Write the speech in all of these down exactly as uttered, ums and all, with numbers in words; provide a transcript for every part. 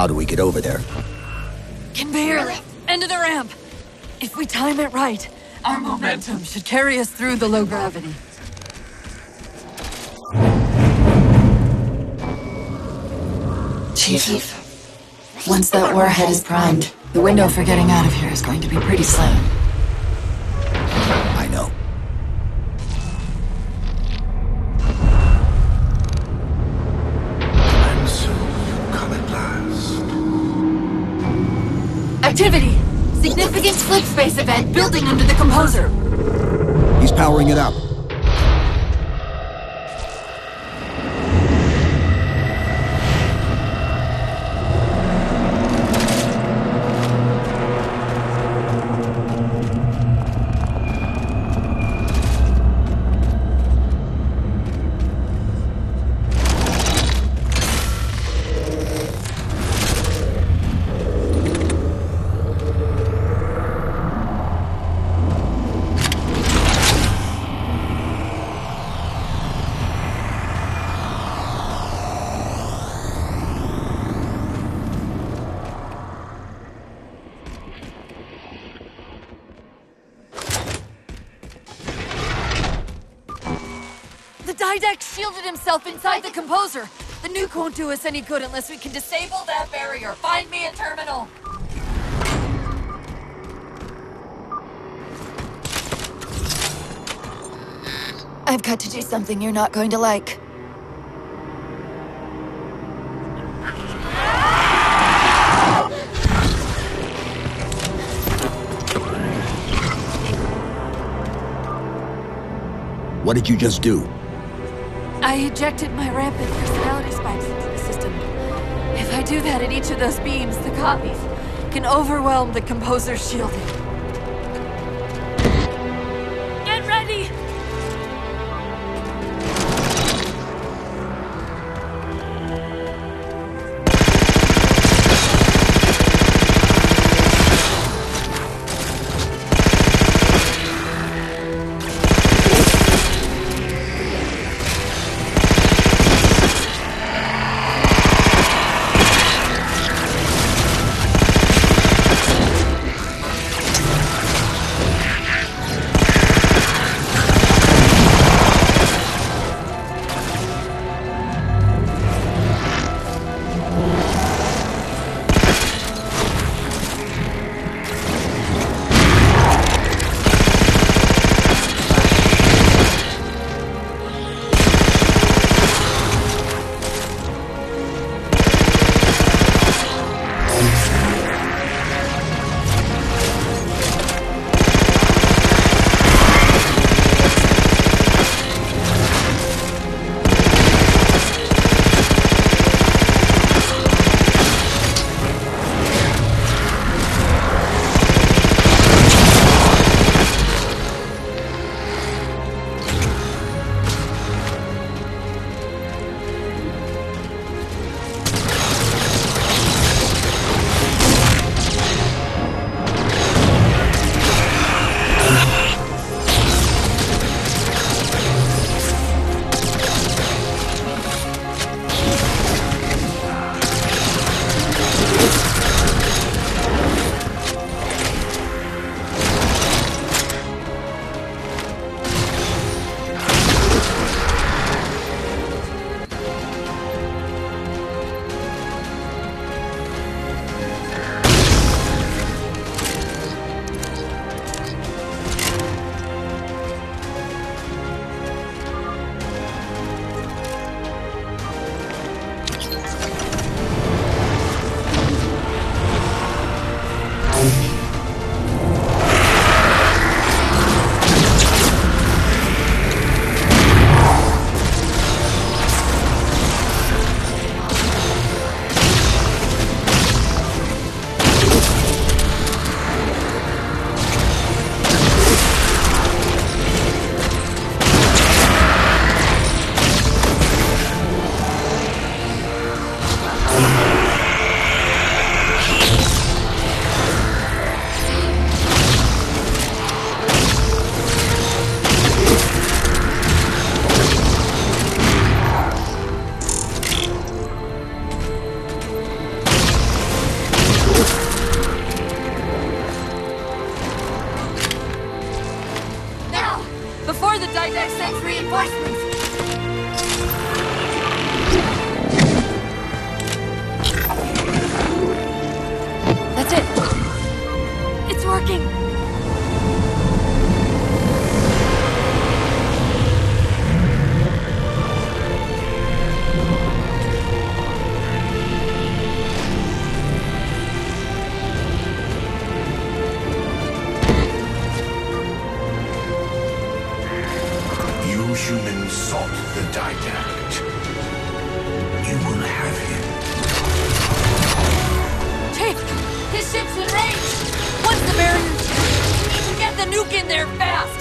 How do we get over there? Can barely. End of the ramp. If we time it right, our momentum should carry us through the low gravity. Chief, once that warhead is primed, the window for getting out of here is going to be pretty slim. I know. And so you come at last. Activity! Significant slip space event building under the composer. He's powering it up. Didex shielded himself inside the composer. The nuke won't do us any good unless we can disable that barrier. Find me a terminal. I've got to do something you're not going to like. What did you just do? I ejected my rampant personality spikes into the system. If I do that at each of those beams, the copies can overwhelm the composer's shielding. Get ready! Didact sends reinforcements! That's it! It's working! You humans sought the Didact. You will have him. Chief! His ship's in range! Once the barrier's we need to get the nuke in there fast!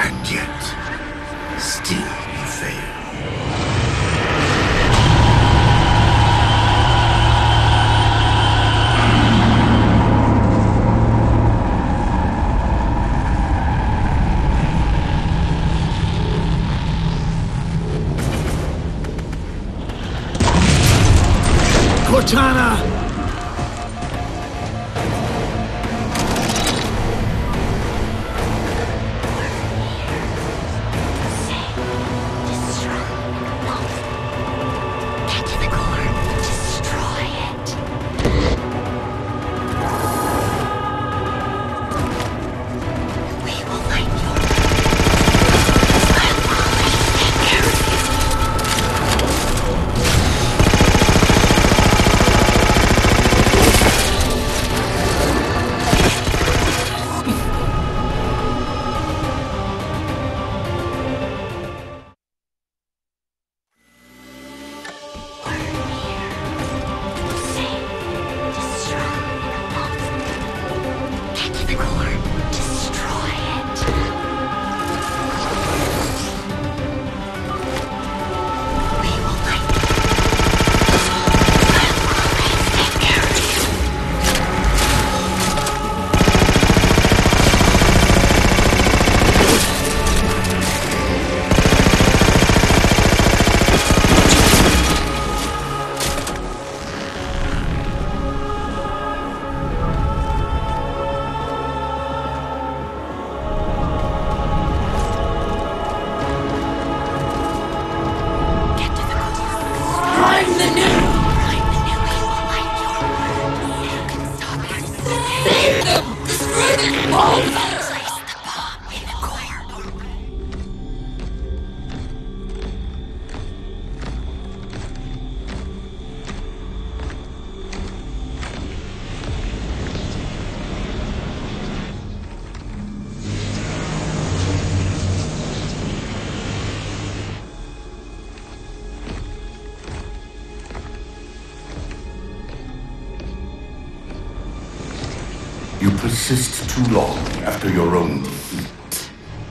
And yet, still you fail. Cortana! You persist too long after your own defeat.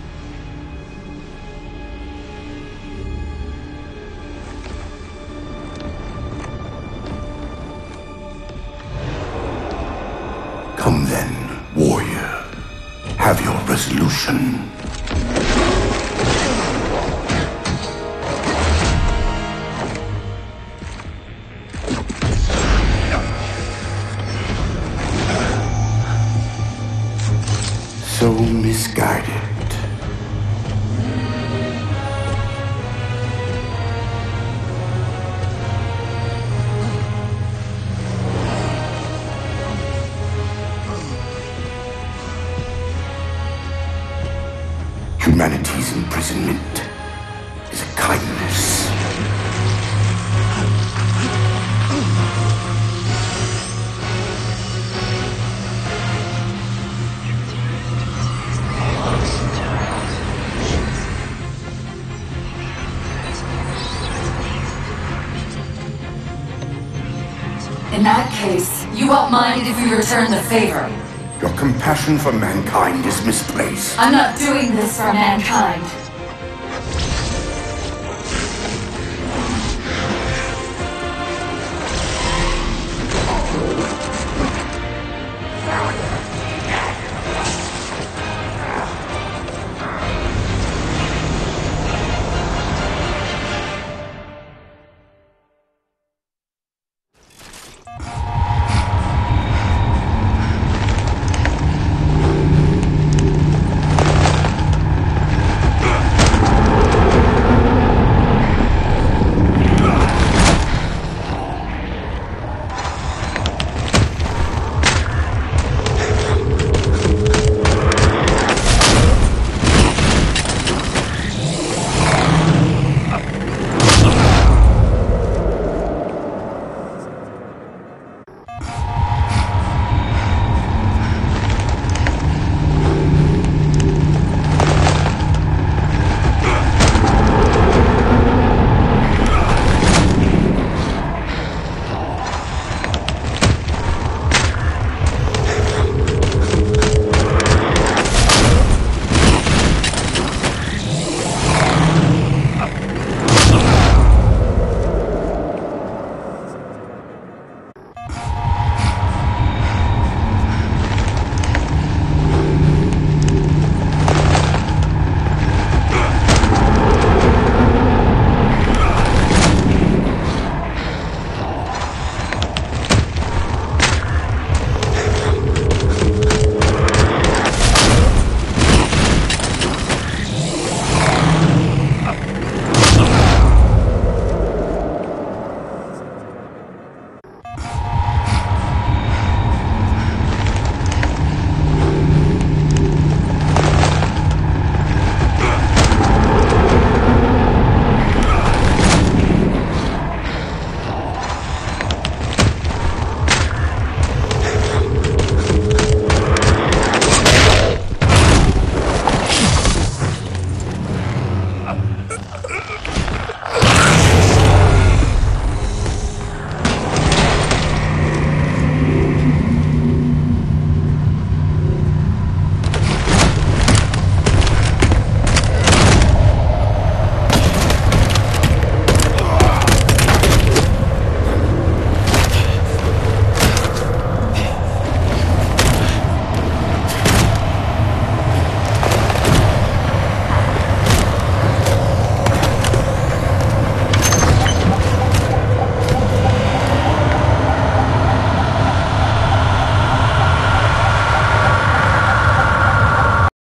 Come then, warrior. Have your resolution. So misguided. Humanity's imprisonment is a kindness. In that case, you won't mind if we return the favor. Your compassion for mankind is misplaced. I'm not doing this for mankind.